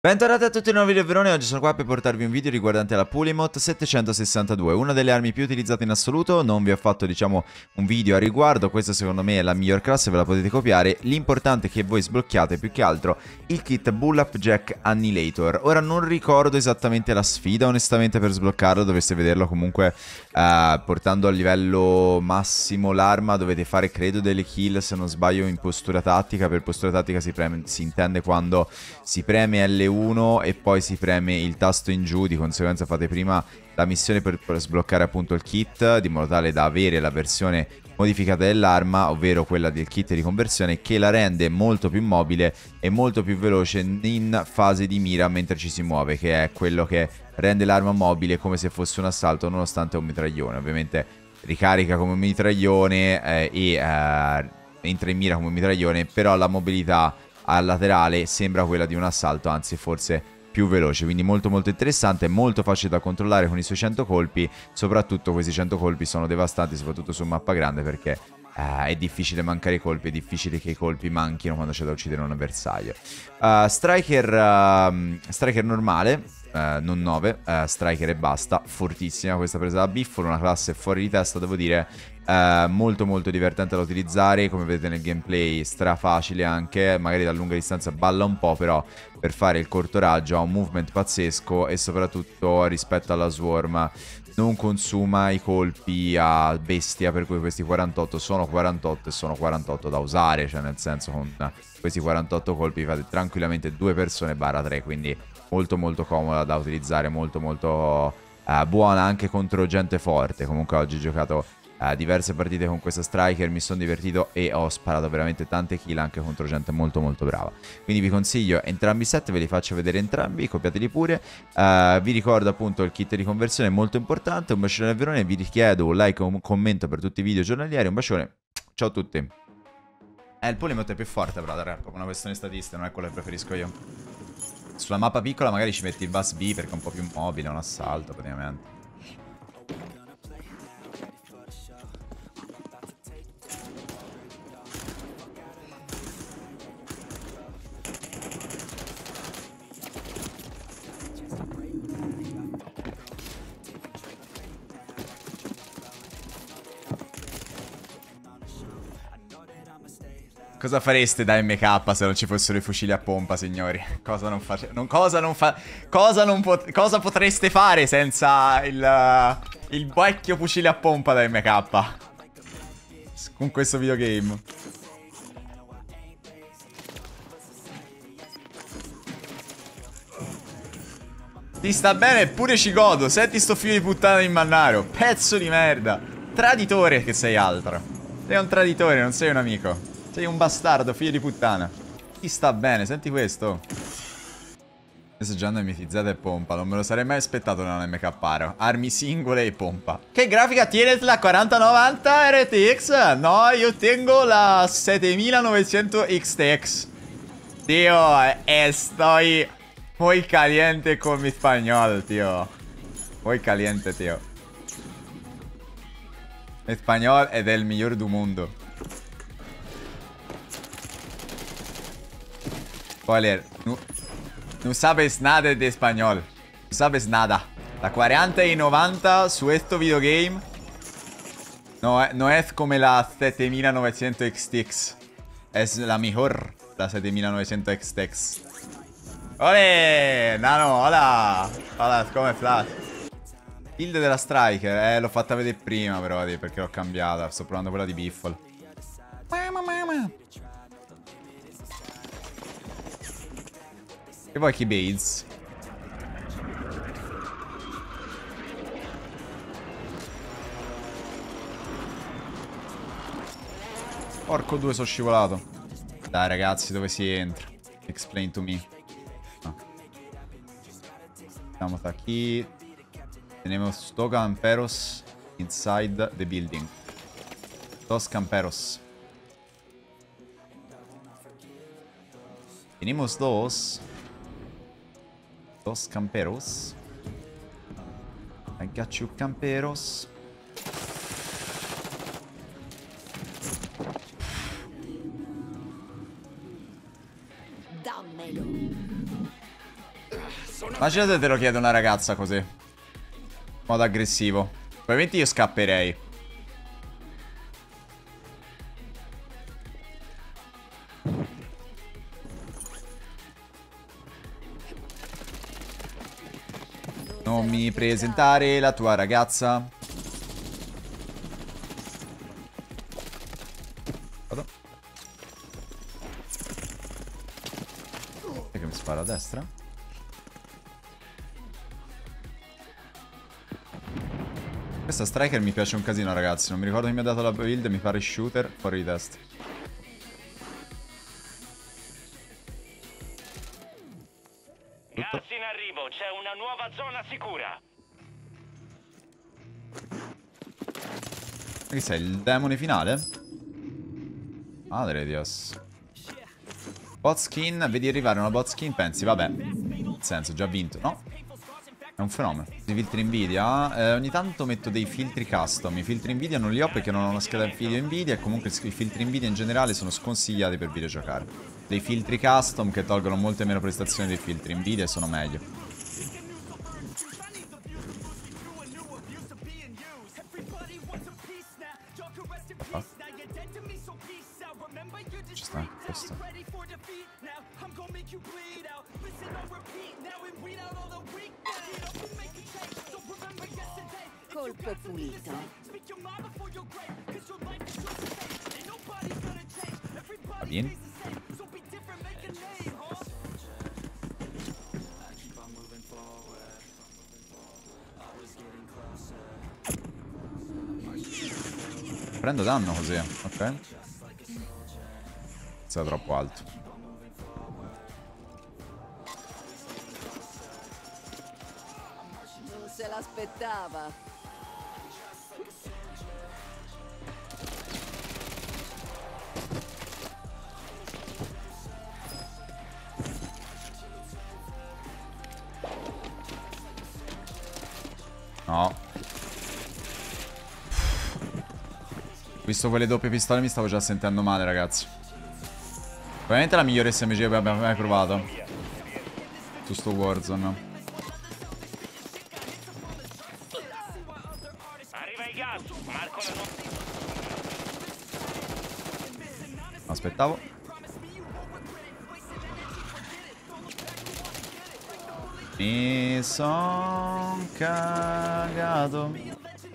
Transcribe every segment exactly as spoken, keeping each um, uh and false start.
Bentornati a tutti in un nuovo video Verone, oggi sono qua per portarvi un video riguardante la Pulimot settecentosessantadue, una delle armi più utilizzate in assoluto. Non vi ho fatto, diciamo, un video a riguardo, questa secondo me è la miglior classe, ve la potete copiare. L'importante è che voi sblocchiate più che altro il kit Bullap Jack Annihilator. Ora non ricordo esattamente la sfida, onestamente, per sbloccarlo, dovreste vederlo comunque eh, portando a livello massimo l'arma, dovete fare credo delle kill, se non sbaglio, in postura tattica. Per postura tattica si, preme, si intende quando si preme L uno e poi si preme il tasto in giù, di conseguenza fate prima la missione per, per sbloccare appunto il kit, di modo tale da avere la versione modificata dell'arma, ovvero quella del kit di conversione, che la rende molto più mobile e molto più veloce in fase di mira mentre ci si muove, che è quello che rende l'arma mobile come se fosse un assalto nonostante un mitraglione. Ovviamente ricarica come un mitraglione eh, e eh, entra in mira come un mitraglione, però la mobilità al laterale sembra quella di un assalto, anzi forse più veloce, quindi molto molto interessante, molto facile da controllare con i suoi cento colpi. Soprattutto questi cento colpi sono devastanti, soprattutto su mappa grande, perché uh, è difficile mancare i colpi, è difficile che i colpi manchino quando c'è da uccidere un avversario. uh, Striker uh, Striker normale, uh, non nove, uh, Striker e basta, fortissima questa presa da biffolo, una classe fuori di testa, devo dire. Uh, molto molto divertente da utilizzare, come vedete nel gameplay stra facile anche, magari da lunga distanza balla un po', però per fare il corto raggio ha un movement pazzesco e soprattutto rispetto alla Swarm non consuma i colpi a bestia, per cui questi quarantotto sono quarantotto e sono quarantotto da usare, cioè nel senso con questi quarantotto colpi fate tranquillamente due persone barra tre, quindi molto molto comoda da utilizzare, molto molto uh, buona anche contro gente forte. Comunque oggi ho giocato Uh, diverse partite con questa Striker, mi sono divertito e ho sparato veramente tante kill anche contro gente molto molto brava. Quindi vi consiglio entrambi i set, ve li faccio vedere entrambi, copiateli pure. uh, Vi ricordo appunto il kit di conversione è molto importante. Un bacione al Verone, vi richiedo un like o un commento per tutti i video giornalieri. Un bacione, ciao a tutti. Eh, il Pulimot è più forte, brother, è proprio una questione statistica, non è quello che preferisco io. Sulla mappa piccola magari ci metti il bus B perché è un po' più mobile, un assalto praticamente. Cosa fareste da M K se non ci fossero i fucili a pompa, signori? Cosa non face... Non, cosa non fa... Cosa non pot... Cosa potreste fare senza il... Uh, il vecchio fucile a pompa da M K? Con questo videogame. Ti sta bene, eppure ci godo. Senti sto figlio di puttana di Mannaro. Pezzo di merda. Traditore che sei altro. Sei un traditore, non sei un amico. Sei un bastardo, figlio di puttana. Ti sta bene, senti questo. Adesso già hanno mitizzata e pompa. Non me lo sarei mai aspettato da un M K Aro. Armi singole e pompa. Che grafica tienes la quaranta novanta R T X? No, io tengo la setemilanovecento X T X. Tío, estoy muy caliente con mi español, tío. Muy caliente, tío. Español è del miglior del mondo. Spoiler, no, no sabes nada de español. No sabes nada. La cuarenta y noventa su esto videogame no, no es como la setemilanovecento X T X. Es la mejor, la setemilanovecento X T X. ¡Ole! Nano, hola! Hola, come flash? Build della Striker, eh, l'ho fatta vedere prima però, perché l'ho cambiata. Sto provando quella di Biffle. Mamma mamma. E poi chi Bates? Porco due, sono scivolato. Dai ragazzi, dove si entra? Explain to me. No. Estamos aquí. Tenemos dos camperos inside the building. Dos camperos. Tenemos dos. Dos camperos. I got you, camperos. Dammelo. Immaginate te lo chiede una ragazza così. In modo aggressivo. Ovviamente io scapperei. Non mi presentare la tua ragazza. Vado. E che mi spara a destra? Questa striker mi piace un casino, ragazzi. Non mi ricordo chi mi ha dato la build. Mi pare shooter fuori di testa. Gas in arrivo, c'è una nuova zona sicura. Che sei il demone finale? Madre Dios. Bot skin, vedi arrivare una bot skin, pensi, vabbè. Nel senso, già vinto, no? È un fenomeno. I filtri Nvidia, eh, ogni tanto metto dei filtri custom. I filtri Nvidia non li ho perché non ho una scheda video Nvidia e comunque i filtri Nvidia in generale sono sconsigliati per videogiocare. Dei filtri custom che tolgono molte meno prestazioni dei filtri Nvidia e sono meglio. Ci sta questo. Colpo pulito. Va bene. Prendo danno così, ok? Sei troppo alto. Non se l'aspettava. No. Visto quelle doppie pistole mi stavo già sentendo male, ragazzi. Probabilmente la migliore S M G che abbiamo mai provato su sto Warzone. Arriva il gas, Marco la no- Aspettavo. Mi son cagato.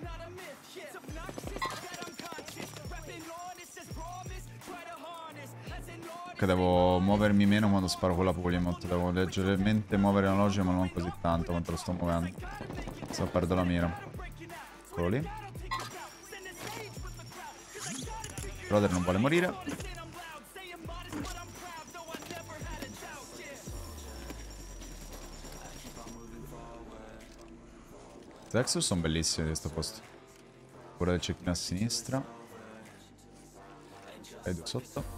Che devo muovermi meno quando sparo con la Pulimot. Devo leggermente muovere la logica, ma non così tanto quanto lo sto muovendo. Se no perdo la mira. Eccolo lì. Brother non vuole morire. I Texas sono bellissimi di questo posto. Pure del cecchino a sinistra. E due sotto.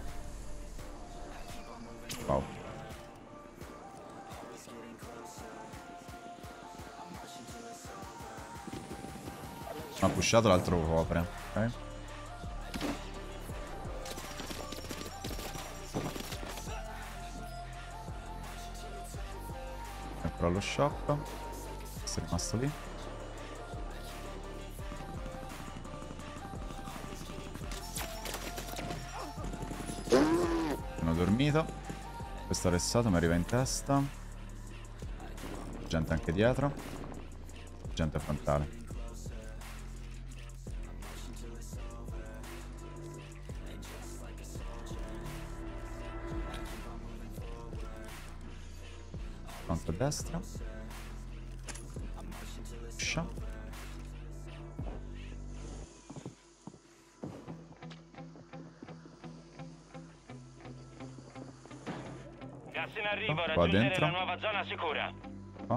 Wow. Ha pushato, l'altro copre. Ok. Ancora lo shop. Questo è rimasto lì. Sono dormito. Questo arrestato mi arriva in testa. Gente anche dietro. Gente frontale. Fronte a destra. Pusha. Gas in arrivo, Qua raggiungere dentro. la nuova zona sicura. Qua.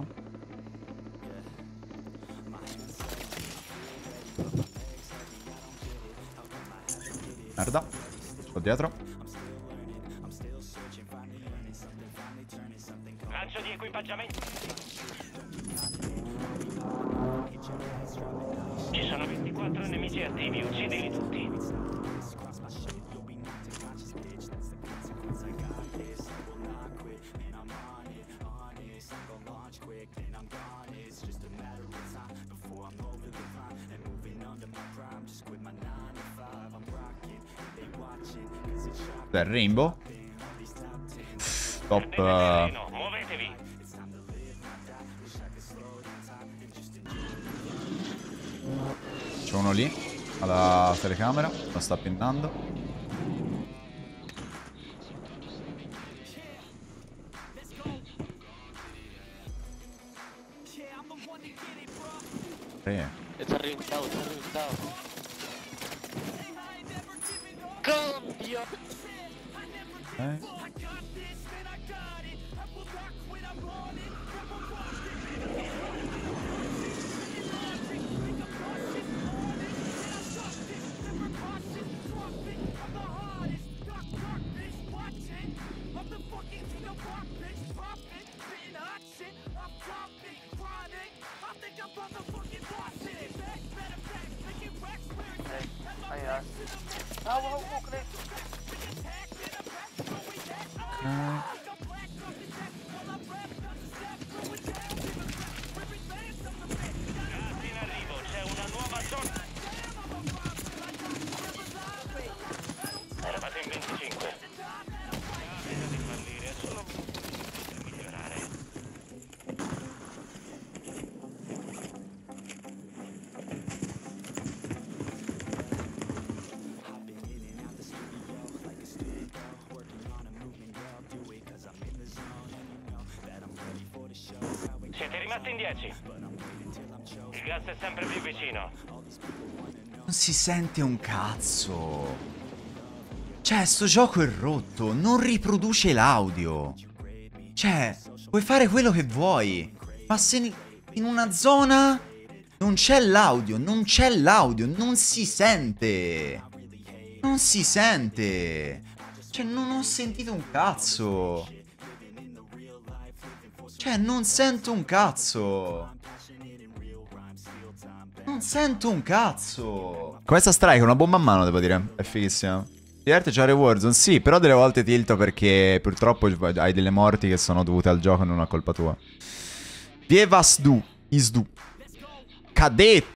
Merda. Sto dietro. Lancio di equipaggiamento. Ci sono ventiquattro nemici attivi, uccidili tutti. Cos'è, il Rainbow? Top. Uh... Muovetevi. C'è uno lì, alla telecamera, lo sta pinnando. Sì. It's a ring down, it's a ring down. Cambio! Ok. In arrivo, c'è una nuova zona. Eravate in venticinque. Vedo di fallire, è solo per migliorare. Siete rimasti in dieci. Il gas è sempre più vicino. Non si sente un cazzo. Cioè, sto gioco è rotto. Non riproduce l'audio. Cioè, puoi fare quello che vuoi. Ma se in una zona non c'è l'audio, non c'è l'audio, non si sente. Non si sente. Cioè, non ho sentito un cazzo. Cioè, non sento un cazzo. Non sento un cazzo. Questa strike è una bomba a mano, devo dire. È fighissima. Ti diverte giocare Warzone? Sì, però delle volte tilto perché purtroppo hai delle morti che sono dovute al gioco e non a colpa tua. Vievas du. Isdu. Cadetto.